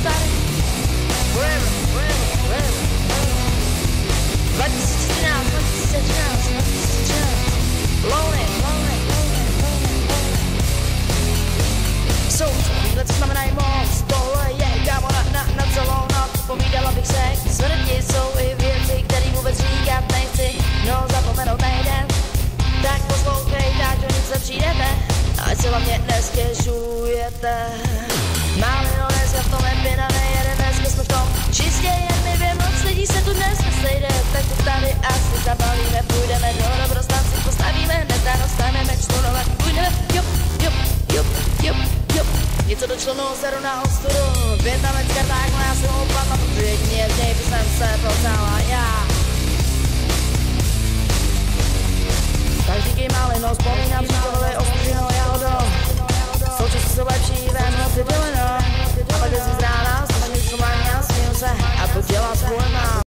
starý. Forever, forever, forever. 2013, 2013, 2013. Lonely, lonely, lonely, lonely. Jsou chvíle, co znamenají moc. Tohle je kámo na celou noc. Povídala bych se, smrti jsou i věci, který vůbec říkat nechci. No zapomenout nejde. Tak poslouchejte, až do nic se přijdete. Ať se vám mě nestěžujete. Málino dneska v tom empina nejede, dneska jsme v tom čistě jen my vím, moc lidí se tu dnes nesejde. Tak to tady asi zabalíme, půjdeme do dobrostanci, postavíme hned ráno, staneme člunovat, půjdeme, jop, jop, jop, jop, jop. Něco do člunu, seru na ostudu, Větnamecká takhle, já jsem upadla, protože jedině v něj jsem se procala já. Každý malý nos, vzpomínám přítelové